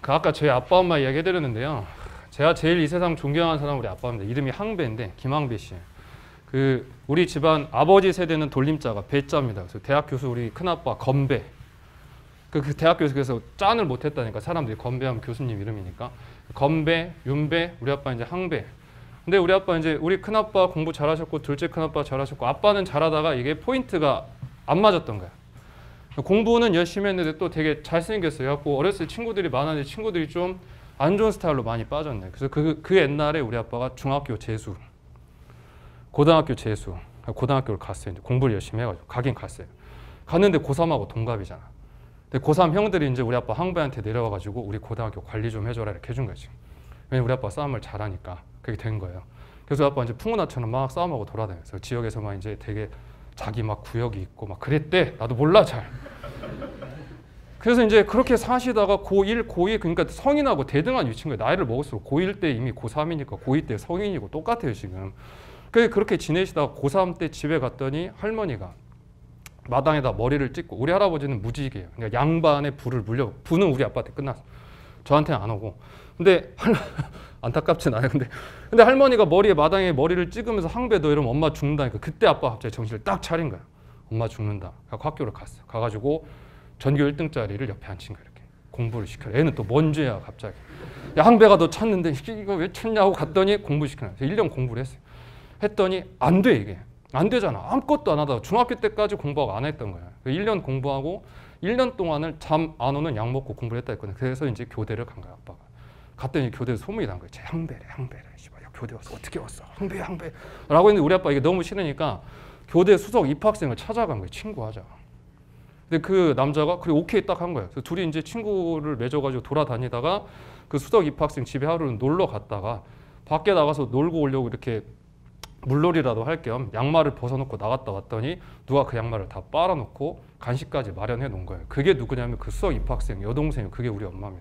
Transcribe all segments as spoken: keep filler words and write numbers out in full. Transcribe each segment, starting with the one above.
그 아까 저희 아빠 엄마 이야기 해드렸는데요. 제가 제일 이 세상 존경하는 사람은 우리 아빠입니다. 이름이 항배인데 김항배 씨. 그 우리 집안 아버지 세대는 돌림자가 배자입니다. 그래서 대학 교수 우리 큰아빠 건배. 그, 그 대학 교수 그래서 짠을 못했다니까 사람들이 건배하면 교수님 이름이니까 건배, 윤배, 우리 아빠 이제 항배. 근데 우리 아빠 이제 우리 큰아빠 공부 잘하셨고 둘째 큰아빠 잘하셨고 아빠는 잘하다가 이게 포인트가 안 맞았던 거야. 공부는 열심히 했는데 또 되게 잘생겼어요. 그래갖고 어렸을 때 친구들이 많았는데 친구들이 좀 안 좋은 스타일로 많이 빠졌네. 그래서 그, 그 옛날에 우리 아빠가 중학교 재수, 고등학교 재수, 고등학교를 갔어요. 이제 공부를 열심히 해가지고 가긴 갔어요. 갔는데 고삼하고 동갑이잖아. 근데 고삼 형들이 이제 우리 아빠 항배한테 내려와가지고 우리 고등학교 관리 좀 해줘라 이렇게 해준 거지. 왜냐면 우리 아빠 싸움을 잘하니까 그게 된 거예요. 그래서 우리 아빠 이제 풍은아처럼 막 싸움하고 돌아다녔어요. 지역에서만 이제 되게 자기 막 구역이 있고 막 그랬대. 나도 몰라 잘. 그래서 이제 그렇게 사시다가 고일, 고이 그러니까 성인하고 대등한 위치인 거예요. 나이를 먹을수록 고일 때 이미 고삼이니까 고이 때 성인이고 똑같아요 지금. 그렇게 지내시다가 고삼 때 집에 갔더니 할머니가 마당에다 머리를 찍고 우리 할아버지는 무직이에요. 그러니까 양반의 부를 물려 부는 우리 아빠한테 끝났어. 저한테는 안 오고. 근데 할, 안타깝진 않아요. 근데 근데 할머니가 머리에 마당에 머리를 찍으면서 항배 너 이러면 엄마 죽는다니까 그때 아빠 갑자기 정신을 딱 차린 거야. 엄마 죽는다. 그래서 학교를 갔어. 가가지고 전교 일 등짜리를 옆에 앉힌 거야. 이렇게 공부를 시켜. 애는 또 뭔 죄야 갑자기. 야 항배가 너 찾는데 이거 왜 찾냐고 갔더니 공부 시키는 거야. 일 년 공부를 했어요. 했더니 안 돼 이게. 안 되잖아. 아무것도 안 하다가 중학교 때까지 공부하고 안 했던 거야. 일 년 공부하고 일 년 동안을 잠 안 오는 약 먹고 공부를 했다 했거든. 그래서 이제 교대를 간 거야 아빠가. 갔더니 교대에 소문이 난 거야. 쟤 항배래 항배래. 씨발 야 교대 왔어. 어떻게 왔어? 항배 항배. 라고 했는데 우리 아빠 이게 너무 싫으니까 교대 수석 입학생을 찾아간 거야. 친구하자. 근데 그 남자가 그래 오케이 딱 한 거야. 그래서 둘이 이제 친구를 맺어가지고 돌아다니다가 그 수석 입학생 집에 하루는 놀러 갔다가 밖에 나가서 놀고 오려고 이렇게 물놀이라도 할 겸 양말을 벗어놓고 나갔다 왔더니 누가 그 양말을 다 빨아놓고 간식까지 마련해 놓은 거예요. 그게 누구냐면 그 수석 입학생 여동생이 그게 우리 엄마입니다.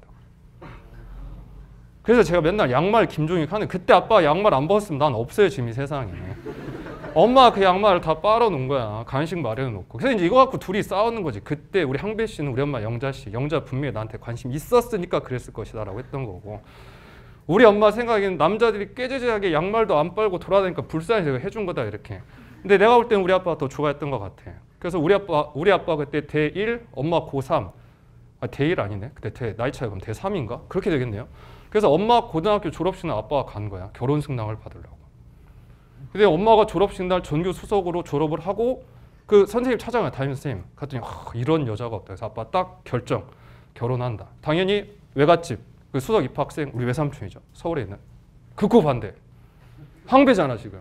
그래서 제가 맨날 양말 김종익 하는 그때 아빠 양말 안 벗었으면 난 없어요 지금 이 세상에. 엄마 그 양말을 다 빨아놓은 거야. 간식 마련해 놓고. 그래서 이제 이거 갖고 둘이 싸우는 거지. 그때 우리 항배 씨는 우리 엄마 영자 씨. 영자 분명히 나한테 관심 있었으니까 그랬을 것이다 라고 했던 거고. 우리 엄마 생각에는 남자들이 깨재재하게 양말도 안 빨고 돌아다니까 불쌍해서 해준 거다 이렇게. 근데 내가 볼 때는 우리 아빠가 더 좋아했던 것 같아. 그래서 우리 아빠 우리 아빠 그때 대일, 엄마 고삼. 아 대일 아니네. 그때 대, 나이 차이 그럼 대삼인가? 그렇게 되겠네요. 그래서 엄마 고등학교 졸업식은 아빠가 간 거야. 결혼 승낙을 받으려고. 근데 엄마가 졸업식 날 전교 수석으로 졸업을 하고 그 선생님 찾아가요. 담임 선생님. 갔더니 이런 여자가 없다. 그래서 아빠 딱 결정. 결혼한다. 당연히 외갓집. 그 수석 입학생 우리 외삼촌이죠. 서울에 있는. 극구 반대. 항배잖아 지금.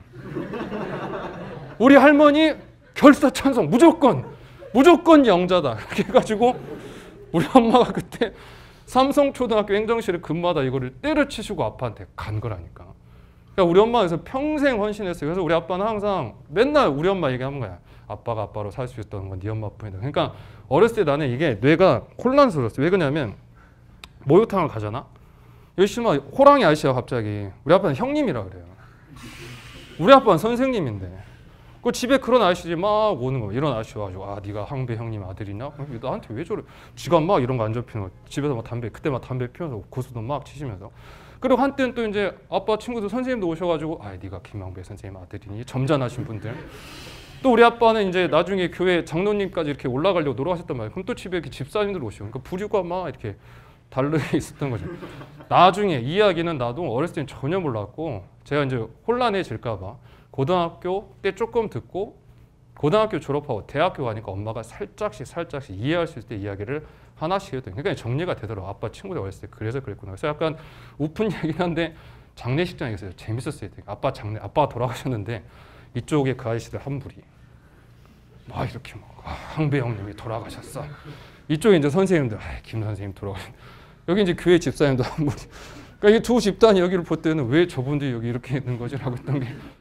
우리 할머니 결사찬성 무조건. 무조건 영자다. 이렇게 해가지고 우리 엄마가 그때 삼성초등학교 행정실에 근무하다 이거를 때려치시고 아빠한테 간 거라니까. 그러니까 우리 엄마가 그래서 평생 헌신했어요. 그래서 우리 아빠는 항상 맨날 우리 엄마 얘기하는 거야. 아빠가 아빠로 살 수 있다는 건 네 엄마뿐이다. 그러니까 어렸을 때 나는 이게 뇌가 혼란스러웠어요. 왜 그러냐면 목욕탕을 가잖아. 열심히 호랑이 아저씨가 갑자기 우리 아빠는 형님이라 그래요. 우리 아빠는 선생님인데 그 집에 그런 아저씨들이 막 오는 거야. 이런 아저씨 와가지고 아 네가 항배 형님 아들이냐? 나한테 왜 저래? 지가 막 이런 거 안 접히는 거. 집에서 막 담배 그때 막 담배 피면서 고수도 막 치시면서. 그리고 한때는 또 이제 아빠 친구들 선생님도 오셔가지고 아 네가 김항배 선생님 아들이니 점잖으신 분들. 또 우리 아빠는 이제 나중에 교회 장로님까지 이렇게 올라가려고 놀아가셨단 말이에요. 그럼 또 집에 이렇게 집사님들 오시고 그러니까 부류가 막 이렇게 달려 있었던 거죠. 나중에 이 이야기는 나도 어렸을 때는 전혀 몰랐고 제가 이제 혼란해질까 봐 고등학교 때 조금 듣고 고등학교 졸업하고 대학교 가니까 엄마가 살짝씩 살짝씩 이해할 수 있을 때 이야기를 하나씩 했더니 그러니까 정리가 되더라고. 아빠 친구들 어렸을 때 그래서 그랬구나. 그래서 약간 우픈 얘기긴 한데 장례식장에 있어요. 재밌었어요. 아빠 장례, 아빠가 돌아가셨는데 이쪽에 그 아저씨들 한 부리 막 이렇게 막 아, 항배 형님이 돌아가셨어. 이쪽에 이제 선생님들 아, 김 선생님 돌아가셨. 여기 이제 교회 집사님도 한 부리. 그러니까 이 두 집단이 여기를 볼 때는 왜 저분들이 여기 이렇게 있는 거지라고 했던 게